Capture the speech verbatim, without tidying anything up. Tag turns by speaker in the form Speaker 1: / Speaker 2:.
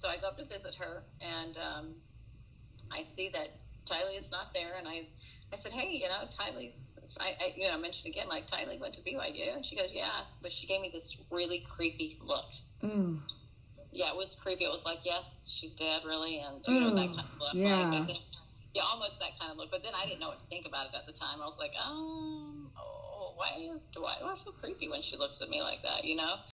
Speaker 1: so I go up to visit her, and um, I see that Tylee is not there, and I, I said, hey, you know, Tylee's, I, I, you know, mentioned again, like, Tylee went to B Y U, and she goes, yeah, but she gave me this really creepy look.
Speaker 2: Mm.
Speaker 1: Yeah, it was creepy. It was like, yes, she's dead, really, and, you know, that kind of look.
Speaker 2: Yeah.
Speaker 1: Like, but then, yeah, almost that kind of look, but then I didn't know what to think about it at the time. I was like, um, oh, why is, why do I feel creepy when she looks at me like that, you know?